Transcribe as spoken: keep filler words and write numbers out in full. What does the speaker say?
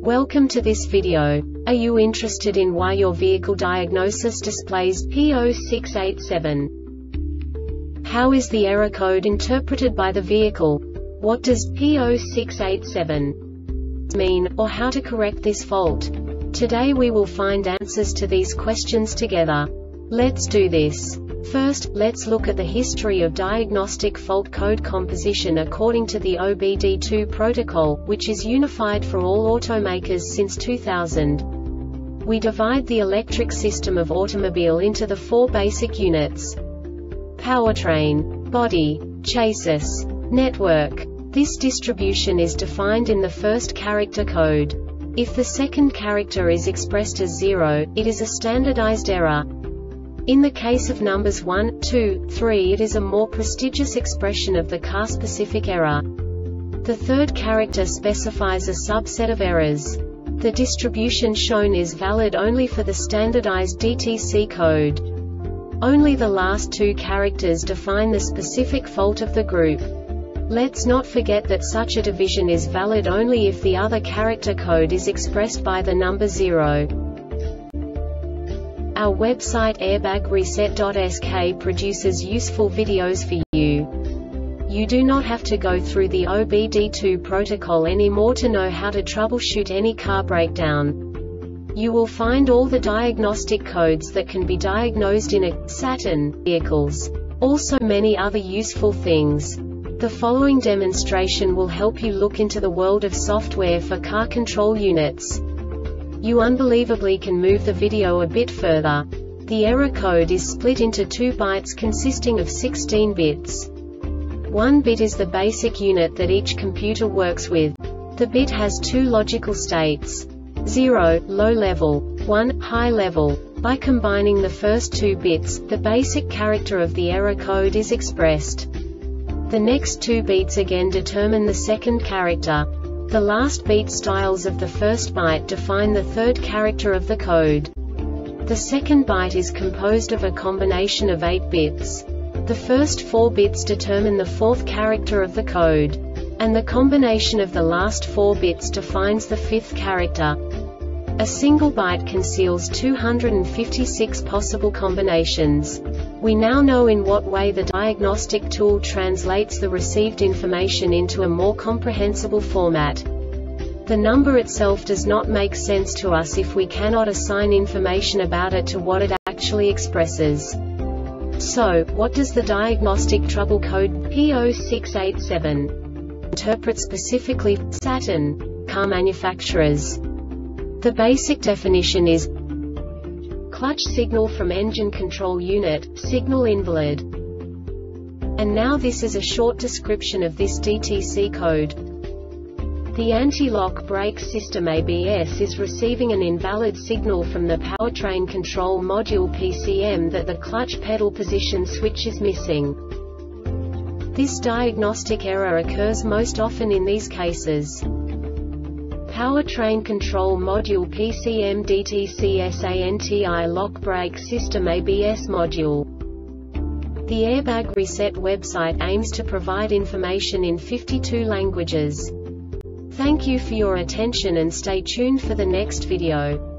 Welcome to this video. Are you interested in why your vehicle diagnosis displays P zero six eight seven? How is the error code interpreted by the vehicle? What does P zero six eight seven mean, or how to correct this fault? Today we will find answers to these questions together. Let's do this. First, let's look at the history of diagnostic fault code composition according to the O B D two protocol, which is unified for all automakers since two thousand. We divide the electric system of automobile into the four basic units: powertrain, body, chassis, network. This distribution is defined in the first character code. If the second character is expressed as zero, it is a standardized error. In the case of numbers one, two, three, it is a more prestigious expression of the car-specific error. The third character specifies a subset of errors. The distribution shown is valid only for the standardized D T C code. Only the last two characters define the specific fault of the group. Let's not forget that such a division is valid only if the other character code is expressed by the number zero. Our website airbag reset dot S K produces useful videos for you. You do not have to go through the O B D two protocol anymore to know how to troubleshoot any car breakdown. You will find all the diagnostic codes that can be diagnosed in a Saturn vehicles. Also many other useful things. The following demonstration will help you look into the world of software for car control units. You unbelievably can move the video a bit further. The error code is split into two bytes consisting of sixteen bits. One bit is the basic unit that each computer works with. The bit has two logical states: zero, low level, one, high level. By combining the first two bits, the basic character of the error code is expressed. The next two bits again determine the second character. The last beat styles of the first byte define the third character of the code. The second byte is composed of a combination of eight bits. The first four bits determine the fourth character of the code. And the combination of the last four bits defines the fifth character. A single byte conceals two hundred fifty-six possible combinations. We now know in what way the diagnostic tool translates the received information into a more comprehensible format. The number itself does not make sense to us if we cannot assign information about it to what it actually expresses. So, what does the diagnostic trouble code P zero six eight seven interpret specifically for Saturn car manufacturers? The basic definition is clutch signal from engine control unit, signal invalid. And now this is a short description of this D T C code. The anti-lock brake system A B S is receiving an invalid signal from the powertrain control module P C M that the clutch pedal position switch is missing. This diagnostic error occurs most often in these cases: powertrain control module P C M D T C S A N T I lock brake system A B S module. The Airbag Reset website aims to provide information in fifty-two languages. Thank you for your attention and stay tuned for the next video.